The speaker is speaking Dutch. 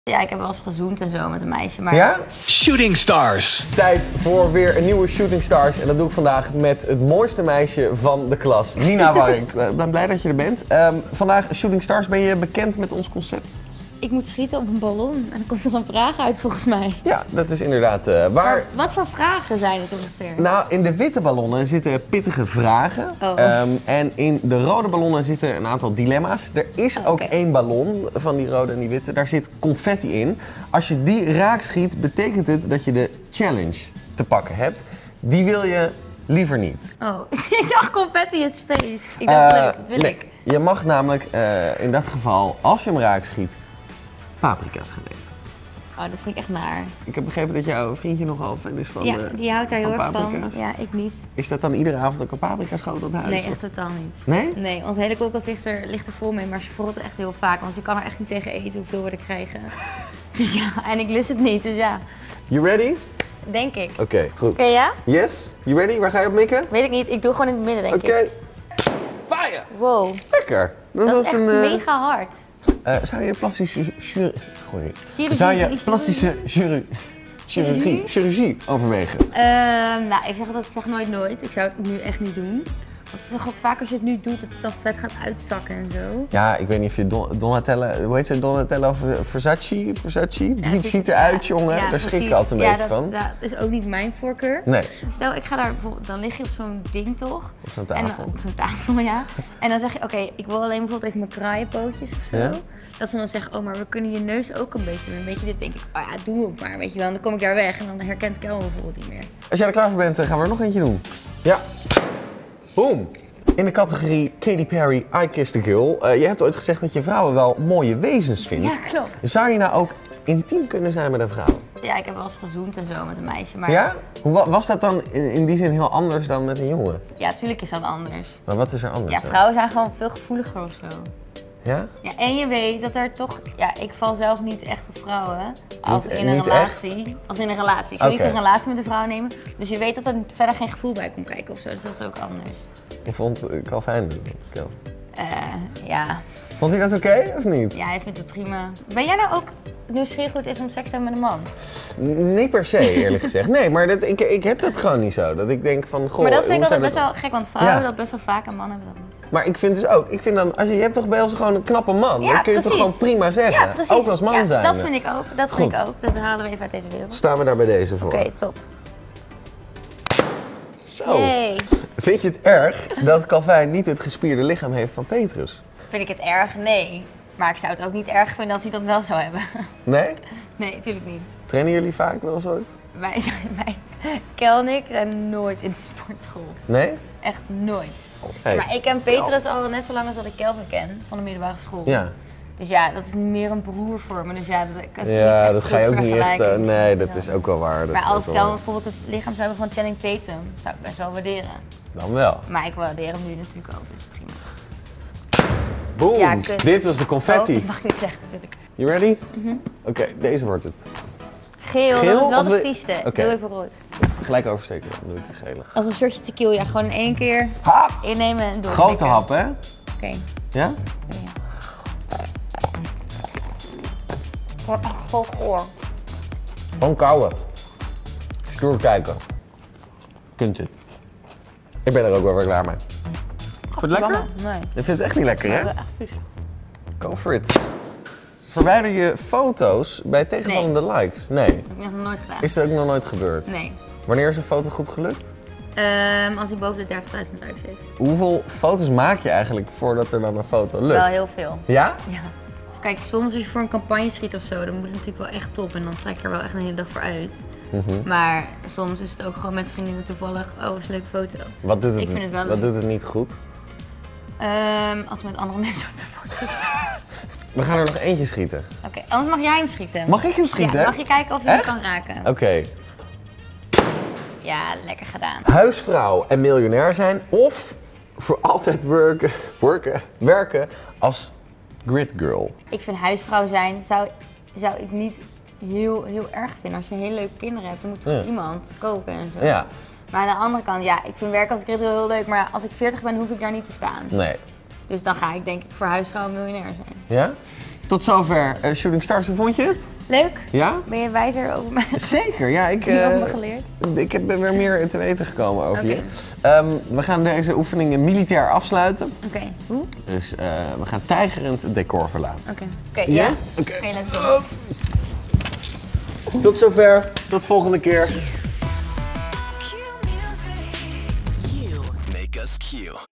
Ja, ik heb wel eens gezoend en zo met een meisje, maar... Ja? Shooting Stars. Tijd voor weer een nieuwe Shooting Stars. En dat doe ik vandaag met het mooiste meisje van de klas, Nina Warink. Ik ben blij dat je er bent. Vandaag Shooting Stars, ben je bekend met ons concept? Ik moet schieten op een ballon en dan komt er een vraag uit volgens mij. Ja, dat is inderdaad waar... Maar wat voor vragen zijn het ongeveer? Nou, in de witte ballonnen zitten pittige vragen. Oh. En in de rode ballonnen zitten een aantal dilemma's. Er is ook één ballon van die rode en die witte. Daar zit confetti in. Als je die raak schiet, betekent het dat je de challenge te pakken hebt. Die wil je liever niet. Oh, ik dacht confetti is feest. Ik dacht leuk, dat wil ik. Je mag namelijk in dat geval, als je hem raak schiet, paprika's gaan eten. Oh, dat vind ik echt naar. Ik heb begrepen dat jouw vriendje nogal fan is van Ja, die houdt daar heel erg van. paprika's. Ja, ik niet. Is dat dan iedere avond ook een paprika schoot op huis? Nee, echt totaal niet. Nee? Nee, onze hele koelkast ligt er vol mee, maar ze verrotten echt heel vaak. Want je kan er echt niet tegen eten hoeveel we er krijgen. Dus ja, en ik lust het niet, dus ja. You ready? Denk ik. Oké, goed. Oké, ja? Yes? You ready? Waar ga je op mikken? Weet ik niet, ik doe gewoon in het midden, denk Oké. ik. Fire! Wow, Lekker! dat is was echt mega hard. Zou je plastische Chirurgie? chirurgie overwegen? Nou, ik zeg nooit. Ik zou het nu echt niet doen. Want het is toch ook vaak als je het nu doet, dat het dan vet gaat uitzakken en zo. Ja, ik weet niet of je Donatella, hoe heet ze, Donatella Versace? Die ziet eruit, jongen. Ja, daar precies. schrik ik altijd een beetje van. Dat is ook niet mijn voorkeur. Nee. Stel, ik ga daar bijvoorbeeld, dan lig je op zo'n ding toch? Op zo'n En tafel. op zo'n tafel, ja. En dan zeg je, oké, ik wil alleen bijvoorbeeld even mijn kraaienpootjes of zo. Ja? Dat ze dan zeggen, oh, maar we kunnen je neus ook een beetje doen. Een beetje dit, denk ik, oh ja, doe ook maar, weet je wel. En dan kom ik daar weg en dan herkent Kel me bijvoorbeeld niet meer. Als jij er klaar voor bent, gaan we er nog eentje doen. Ja. Boom. In de categorie Katy Perry, I Kissed a Girl. Je hebt ooit gezegd dat je vrouwen wel mooie wezens vindt. Ja, klopt. Zou je nou ook intiem kunnen zijn met een vrouw? Ja, ik heb wel eens gezoend en zo met een meisje, maar... Ja? Was dat dan in die zin heel anders dan met een jongen? Ja, tuurlijk is dat anders. Maar wat is er anders Ja, dan? vrouwen zijn gewoon veel gevoeliger of zo. Ja? Ja, en je weet dat er toch... Ja, ik val zelfs niet echt op vrouwen. Als in een niet relatie. Als in een relatie. Ik zou niet Oké. een relatie met een vrouw nemen. Dus je weet dat er verder geen gevoel bij komt kijken of zo. Dus dat is ook anders. Je vond Calvin Kel. Ja. Vond hij dat oké of niet? Ja, hij vindt het prima. Ben jij nou ook nieuwsgierig hoe het is om seks te hebben met een man? Niet per se, eerlijk gezegd. Nee, maar ik heb dat gewoon niet zo. Dat ik denk van, goh... Maar dat vind ik hoe altijd zou best wel gek, want vrouwen hebben Ja. dat best wel vaak en mannen hebben dat niet. Maar ik vind dus ook, je hebt toch bij ons gewoon een knappe man? Ja, dat kun je toch precies. gewoon prima zeggen? Ja, precies. Ook als man ja, zijn. dat vind ik ook. Dat vind ik Goed. ook. Dat halen we even uit deze wereld. Staan we daar bij deze voor? Oké, top. Zo. Yay. Vind je het erg dat Calvin niet het gespierde lichaam heeft van Petrus? Vind ik het erg? Nee. Maar ik zou het ook niet erg vinden als hij dat wel zou hebben. Nee? Nee, natuurlijk niet. Trainen jullie vaak wel zo? Wij, Kel en ik zijn nooit in de sportschool. Nee? Echt nooit. Hey. Maar ik ken Petrus al net zo lang als dat ik Kelvin ken, van de middelbare school. Ja. Dus ja, dat is meer een broer voor me. Dus ja, dat is Ja, niet echt dat ga je goed ook niet echt... vergelijking. nee, dat is ook wel waar. Dat Maar is als ook wel Kel waar. bijvoorbeeld het lichaam zou hebben van Channing Tatum, zou ik best wel waarderen. Dan wel. Maar ik waardeer hem nu natuurlijk ook, dus prima. Boom! Ja, kut. Dit was de Oh, confetti. dat mag ik niet zeggen natuurlijk. You ready? Oké, deze wordt het. Geel, Geel dat is wel of de we- vieste. Oké. Doe even rood. Gelijk oversteken, dan doe ik die gele. Als een shotje tequila, gewoon in één keer Hap! innemen en door. Grote hap, hè? Oké. Ja? Wordt echt zo goor. Gewoon kauwen. Stoer kijken. Kunt het. Ik ben er ook wel weer klaar mee. Vond je het lekker? Nee. Je vindt het echt niet lekker, hè? Dat is echt vies. Go for it. Verwijder je foto's bij tegenvallende likes? Nee. Dat heb ik nog nooit gedaan. Is er ook nog nooit gebeurd? Nee. Wanneer is een foto goed gelukt? Als hij boven de 30.000 likes heeft. Hoeveel foto's maak je eigenlijk voordat er dan een foto lukt? Wel heel veel. Ja? Ja. Of kijk, soms als je voor een campagne schiet of zo, dan moet het natuurlijk wel echt top. En dan trek je er wel echt een hele dag voor uit. Maar soms is het ook gewoon met vriendinnen toevallig, oh, is een leuke foto. Wat doet het, Ik vind het wel wat leuk. doet het niet goed? Als we met andere mensen op de foto staan. We gaan er nog eentje schieten. Oké, anders mag jij hem schieten. Mag ik hem schieten? Ja, mag je kijken of je hem Echt? kan raken. Oké. Ja, lekker gedaan. Huisvrouw en miljonair zijn of voor altijd werken als grid girl. Ik vind huisvrouw zijn, zou ik niet heel erg vinden. Als je hele leuke kinderen hebt, dan moet er iemand koken en zo. Ja. Maar aan de andere kant, ja, ik vind werken als grid heel leuk, maar als ik 40 ben, hoef ik daar niet te staan. Nee. Dus dan ga ik denk ik voor huisvrouw en miljonair zijn. Ja? tot zover Shooting Stars. Hoe vond je het? Leuk. Ja? Ben je wijzer over mij? Zeker, ja. Heb je over me geleerd? Ik ben weer meer te weten gekomen over je. We gaan deze oefeningen militair afsluiten. Oké. Hoe? Dus we gaan tijgerend het decor verlaten. Oké, ja? Oké, let's go. Tot zover. Tot volgende keer. Make us Q.